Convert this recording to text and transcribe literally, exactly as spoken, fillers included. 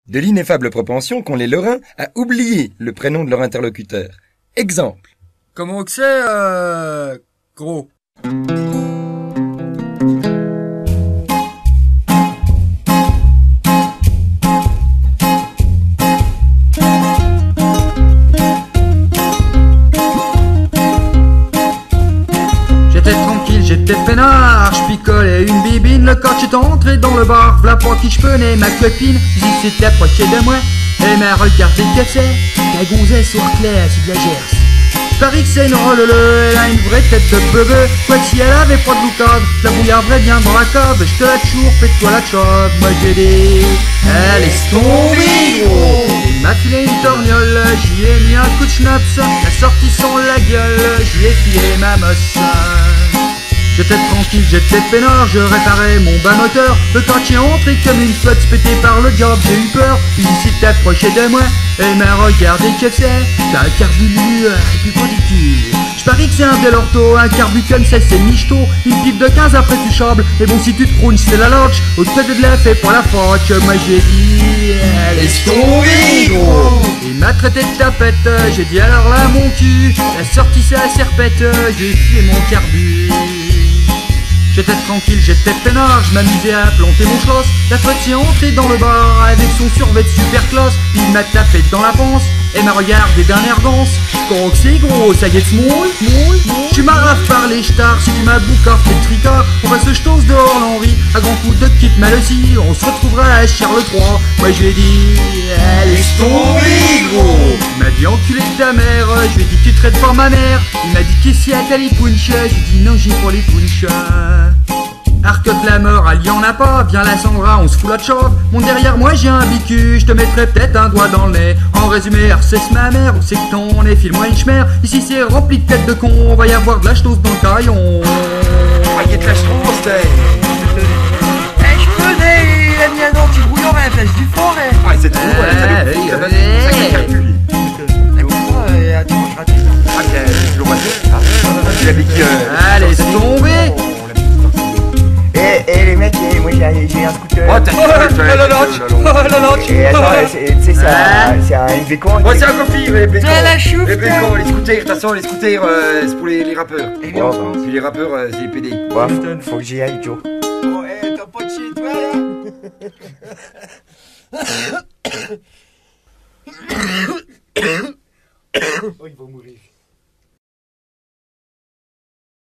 de l'ineffable propension qu'ont les Lorrains à oublier le prénom de leur interlocuteur. Exemple. Comment que c'est, euh... gros? J'étais tranquille, j'étais peinard, j'picolais une bibine, le coach est entré dans le bar, v'là pour qui j'penais ma copine, j'y s'était approché de moi, et m'a regardé que c'est, la gonzesse au clair, c'est de la gerce. Paris que c'est une rollele, elle a une vraie tête de bebeu, quoi que si elle avait pas de loucade, la bouillarderait bien dans la cave, j'te la choure, fais-toi la chope, moi j'ai dit, elle est tombée gros. Il m'a filé une torgnole, j'y ai mis un coup de schnaps, la sortie sans la gueule, j'y ai filé ma mosse. J'étais tranquille, j'étais peinard, je réparais mon bas moteur. Le coach est entré comme une flotte pété par le job, j'ai eu peur. Il s'est approché de moi et m'a regardé que c'est. T'as un carbulu, et puis pas du cul. J'parie que c'est un bel ortho, un carbu comme ça c'est michto. Une pipe de quinze après tu chables, et bon si tu te prounes c'est la loche. Au tête de la fait pour la foque, moi j'ai dit, laisse tomber gros. Il m'a traité de tapette, j'ai dit alors là mon cul. La sortie c'est la serpette, j'ai filé mon carbu. J'étais tranquille, j'étais peinard, je m'amusais à planter mon schloss. La pote est entrée dans le bar avec son survêt super classe. Il m'a tapé dans la panse et m'a regardé d'un air dense. Quand c'est gros, ça y est moule, moule, tu m'as raf par les stars, si tu m'as boucard fait tricard. On va se jeter dehors l'Henri, à grand coup de kit mal aussi. On se retrouvera à Charles trois. Moi j'ai dit, laisse tomber gros. Il m'a dit enculé de ta mère, je lui ai dit tu traites pas ma mère. Il m'a dit qu'est-ce qu'il y a t'as les punch, j'ai dit non j'ai pas les punch. Arc la mort, elle y en a pas, viens la Sandra, on se fout la chauve. Mon derrière moi j'ai un bicu, je te mettrai peut-être un doigt dans le nez. En résumé, c'est ma mère, où c'est que ton nez, file-moi une chmère. Ici c'est rempli de têtes de con, on va y avoir de la chose dans le caillon. Ah, y'a de la chose, t'es. Eh, je connais, il a mis un anti-brouillon à la place du forêt. Ah, c'est trop, ouais, ça Eh, nous eh, ça va, eh. ça va calculer. D'accord, euh, attends, je rate. Ah, bien, je le vois bien. Ah, tu l'as dit que. Allez, c'est tombé. Eh, eh, les mecs, eh, moi j'ai j'ai un scooter. Oh, t'as Oh, tu as la notch, oh, la notch. Et attends, c'est- tu sais, c'est un, c'est un Iveco. Oh, c'est un copie, les bécons. C'est la chouffe, Les bécons, les scooters, de toute façon, les scooters, euh, c'est pour les, les rappeurs. Eh bien, Bon, puis les rappeurs, euh, c'est les P D. Bon, faut que j'y aille, Joe. Oh, eh, t'as pas de chez toi, là? Oh, il va mourir.